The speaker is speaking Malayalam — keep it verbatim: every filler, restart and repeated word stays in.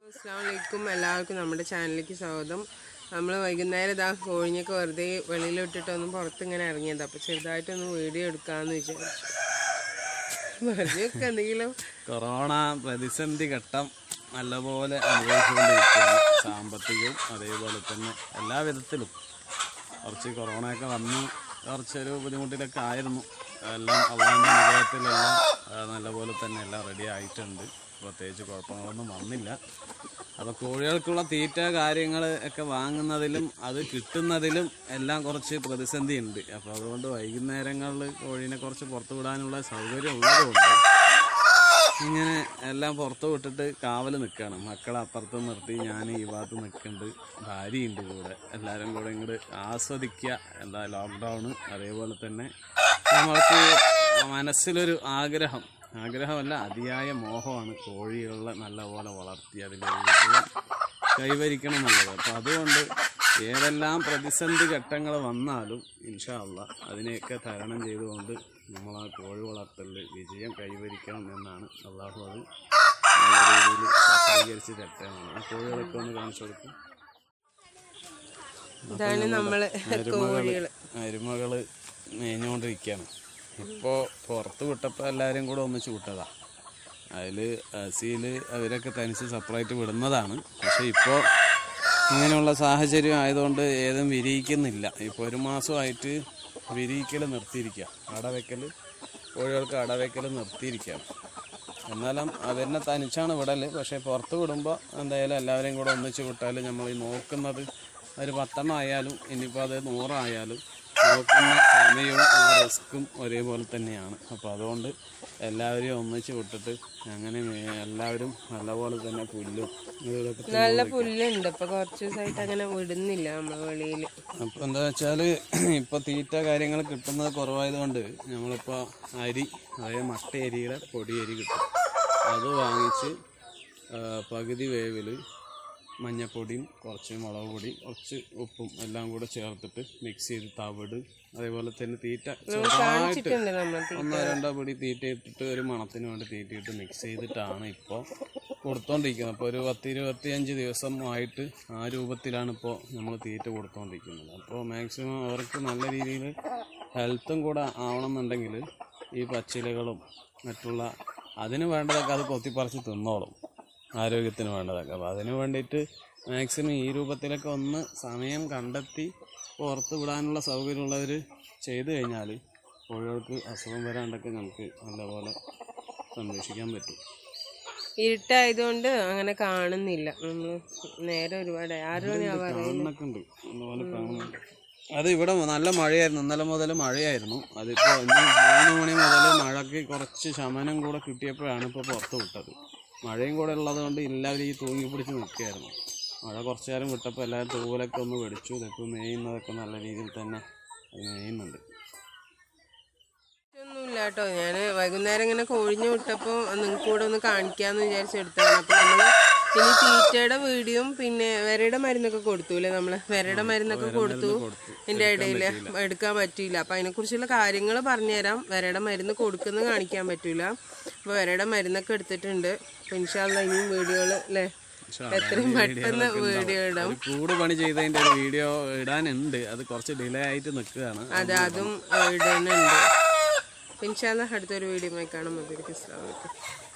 അസ്സലാമലൈക്കും എല്ലാവർക്കും നമ്മുടെ ചാനലിലേക്ക് സ്വാഗതം. നമ്മൾ വൈകുന്നേരം ഇതാ കോഴിഞ്ഞൊക്കെ വെറുതെ വെളിയിലിട്ടിട്ടൊന്നും പുറത്തിങ്ങനെ ഇറങ്ങിയത്. അപ്പോൾ ചെറുതായിട്ടൊന്ന് വീഡിയോ എടുക്കാമെന്ന് വിചാരിച്ചു. വെറുതെയൊക്കെ എന്തെങ്കിലും കൊറോണ പ്രതിസന്ധി ഘട്ടം നല്ലപോലെ അനുഭവിച്ചുകൊണ്ടിരിക്കുകയാണ്. സാമ്പത്തികവും അതേപോലെ തന്നെ എല്ലാ വിധത്തിലും കുറച്ച് കൊറോണയൊക്കെ വന്ന് കുറച്ചൊരു ബുദ്ധിമുട്ടിലൊക്കെ ആയിരുന്നു. എല്ലാം അള്ളാഹിൻ്റെ അനുഗ്രഹത്തിലെല്ലാം നല്ലപോലെ തന്നെ എല്ലാം റെഡി ആയിട്ടുണ്ട്. പ്രത്യേകിച്ച് കുഴപ്പങ്ങളൊന്നും വന്നില്ല. അപ്പോൾ കോഴികൾക്കുള്ള തീറ്റ കാര്യങ്ങൾ ഒക്കെ വാങ്ങുന്നതിലും അത് കിട്ടുന്നതിലും എല്ലാം കുറച്ച് പ്രതിസന്ധി ഉണ്ട്. അപ്പോൾ അതുകൊണ്ട് വൈകുന്നേരങ്ങളിൽ കോഴീനെ കുറച്ച് പുറത്തു വിടാനുള്ള സൗകര്യം ഉള്ളതുകൊണ്ട് ഇങ്ങനെ എല്ലാം പുറത്ത് വിട്ടിട്ട് കാവൽ നിൽക്കുകയാണ്. മക്കളെ അപ്പുറത്ത് നിർത്തി ഞാൻ ഈ ഭാഗത്ത് നിൽക്കുന്നുണ്ട്, ഭാര്യയുണ്ട് കൂടെ. എല്ലാവരും കൂടെ ഇങ്ങോട്ട് ആസ്വദിക്കുക. എന്താ ലോക്ക്ഡൗണ്, അതേപോലെ തന്നെ നമ്മൾക്ക് മനസ്സിലൊരു ആഗ്രഹം ആഗ്രഹമല്ല അതിയായ മോഹമാണ് കോഴികളെ നല്ലപോലെ വളർത്തി അതിലൊരു വിജയം കൈവരിക്കണം എന്നുള്ളത്. അപ്പോൾ അതുകൊണ്ട് ഏതെല്ലാം പ്രതിസന്ധി ഘട്ടങ്ങൾ വന്നാലും ഇൻഷാ അല്ലാഹ് അതിനെയൊക്കെ തരണം ചെയ്തുകൊണ്ട് നമ്മൾ ആ കോഴി വളർത്തലിൽ വിജയം കൈവരിക്കണം എന്നാണ്. അള്ളാഹു അത് നല്ല രീതിയിൽ സജ്ജീകരിച്ച് തരട്ടെന്നാണ്. ആ കോഴികളൊക്കെ ഒന്ന് കാണിച്ചു കൊടുക്കും. അരുമകള് മേഞ്ഞുകൊണ്ടിരിക്കുകയാണ്. ഇപ്പോൾ പുറത്ത് വിട്ടപ്പോൾ എല്ലാവരും കൂടെ ഒന്നിച്ച് വിട്ടതാ. അതിൽ അസിയിൽ അവരൊക്കെ തനിച്ച് സെപ്പറേറ്റ് വിടുന്നതാണ്. പക്ഷേ ഇപ്പോൾ ഇങ്ങനെയുള്ള സാഹചര്യം ആയതുകൊണ്ട് ഏതും വിരിയിക്കുന്നില്ല. ഇപ്പോൾ ഒരു മാസമായിട്ട് വിരിയിക്കൽ നിർത്തിയിരിക്കുക. അടവയ്ക്കൽ കോഴികൾക്ക് അടവയ്ക്കൽ നിർത്തിയിരിക്കുകയാണ്. എന്നാലും അവരിനെ തനിച്ചാണ് വിടൽ. പക്ഷേ പുറത്ത് വിടുമ്പോൾ എന്തായാലും എല്ലാവരെയും കൂടെ ഒന്നിച്ച് വിട്ടാൽ നമ്മൾ ഈ നോക്കുന്നത് ഒരു പത്തെണ്ണം ആയാലും ഇനിയിപ്പോൾ അത് നൂറായാലും നോക്കുന്ന സമയവും റിസ്ക്കും ഒരേപോലെ തന്നെയാണ്. അപ്പോൾ അതുകൊണ്ട് എല്ലാവരെയും ഒന്നിച്ച് വിട്ടിട്ട് അങ്ങനെ എല്ലാവരും നല്ലപോലെ തന്നെ പുല്ലും നല്ല പുല്ലുണ്ട്. ഇപ്പൊ കുറച്ച് ദിവസമായിട്ട് അങ്ങനെ വിടുന്നില്ല നമ്മൾ വെളിയിൽ. അപ്പോൾ എന്താ വെച്ചാൽ ഇപ്പോൾ തീറ്റ കാര്യങ്ങൾ കിട്ടുന്നത് കുറവായതുകൊണ്ട് നമ്മളിപ്പോൾ അരി, അതായത് മട്ട അരിയുടെ പൊടി അരി കിട്ടും. അത് വാങ്ങിച്ച് പകുതി വേവിൽ മഞ്ഞപ്പൊടിയും കുറച്ച് മുളക് പൊടി കുറച്ച് ഉപ്പും എല്ലാം കൂടെ ചേർത്തിട്ട് മിക്സ് ചെയ്ത് തവിട് അതേപോലെ തന്നെ തീറ്റ ചെറുതായിട്ട് ഒന്നോ രണ്ടോ പൊടി തീറ്റ ഇട്ടിട്ട് ഒരു മണത്തിന് വേണ്ടി തീറ്റയിട്ട് മിക്സ് ചെയ്തിട്ടാണ് ഇപ്പോൾ കൊടുത്തോണ്ടിരിക്കുന്നത്. അപ്പോൾ ഒരു പത്ത് ഇരുപത്തിയഞ്ച് ദിവസം ആയിട്ട് ആ രൂപത്തിലാണ് ഇപ്പോൾ നമ്മൾ തീറ്റ കൊടുത്തോണ്ടിരിക്കുന്നത്. അപ്പോൾ മാക്സിമം അവർക്ക് നല്ല രീതിയിൽ ഹെൽത്തും കൂടെ ആവണമെന്നുണ്ടെങ്കിൽ ഈ പച്ചിലകളും മറ്റുള്ള അതിന് വേണ്ടതൊക്കെ അത് കൊത്തിപ്പറിച്ച് തിന്നോളും, ആരോഗ്യത്തിന് വേണ്ടതൊക്കെ. അപ്പോൾ അതിന് വേണ്ടിയിട്ട് മാക്സിമം ഈ രൂപത്തിലൊക്കെ ഒന്ന് സമയം കണ്ടെത്തി പുറത്ത് വിടാനുള്ള സൗകര്യമുള്ളവർ ചെയ്തു കഴിഞ്ഞാൽ കോഴികൾക്ക് അസുഖം വരാണ്ടൊക്കെ നമുക്ക് നല്ലപോലെ സംരക്ഷിക്കാൻ പറ്റും. ഇരുട്ടായതുകൊണ്ട് അങ്ങനെ കാണുന്നില്ല. നമ്മൾ നേരെ ഒരുപാട് ആറ് കാണുന്നൊക്കെ ഉണ്ട്, നല്ലപോലെ കാണുന്നുണ്ട്. അത് ഇവിടെ നല്ല മഴയായിരുന്നു, ഇന്നലെ മുതൽ മഴയായിരുന്നു. അതിപ്പോൾ ഇന്ന് മൂന്ന് മണി മുതൽ മഴയ്ക്ക് കുറച്ച് ശമനം കൂടെ കിട്ടിയപ്പോഴാണ് ഇപ്പോൾ പുറത്ത് വിട്ടത്. മഴയും കൂടെ ഉള്ളത് കൊണ്ട് എല്ലാവരും ഈ തൂങ്ങി പിടിച്ച് നിൽക്കുകയായിരുന്നു. മഴ കുറച്ചു നേരം വിട്ടപ്പോൾ എല്ലാവരും തൂവലൊക്കെ ഒന്ന് വെടിച്ചു. ഇതൊക്കെ മേയുന്നതൊക്കെ നല്ല രീതിയിൽ തന്നെ മേയുന്നുണ്ട്. ഒന്നുമില്ല കേട്ടോ. ഞാൻ വൈകുന്നേരം ഇങ്ങനെ കൊഴിഞ്ഞു വിട്ടപ്പോൾ നിങ്ങൾക്ക് കൂടെ ഒന്ന് കാണിക്കാമെന്ന് വിചാരിച്ചെടുത്താണ്. അപ്പോൾ നമ്മൾ ഇനി തീറ്റയുടെ വീഡിയോയും പിന്നെ വിരയുടെ മരുന്നൊക്കെ കൊടുത്തു അല്ലേ, നമ്മൾ വിരയുടെ മരുന്നൊക്കെ കൊടുത്തു. എൻ്റെ ഇടയിൽ എടുക്കാൻ പറ്റിയില്ല. അപ്പം അതിനെക്കുറിച്ചുള്ള കാര്യങ്ങൾ പറഞ്ഞുതരാം. വിരയുടെ മരുന്ന് കൊടുക്കുന്നത് കാണിക്കാൻ പറ്റില്ല. അപ്പോൾ വിരയുടെ മരുന്നൊക്കെ എടുത്തിട്ടുണ്ട്. അപ്പോൾ ഇൻഷാ അല്ലാഹ് ഇനിയും വീഡിയോകൾ അല്ലേ എത്രയും പെട്ടെന്ന് വീഡിയോ ഇടാം. കൂട് പണി ചെയ്തതിൻ്റെ ഒരു വീഡിയോ ഇടാനുണ്ട്, അത് കുറച്ച് ഡിലേ ആയിട്ട് നിൽക്കുകയാണ്. അത് അതും ഇടുന്നുണ്ട്. ഇൻഷാ അല്ലാഹ് അടുത്തൊരു വീഡിയോ കാണാൻ മതി. അസ്സലാമു അലൈക്കും.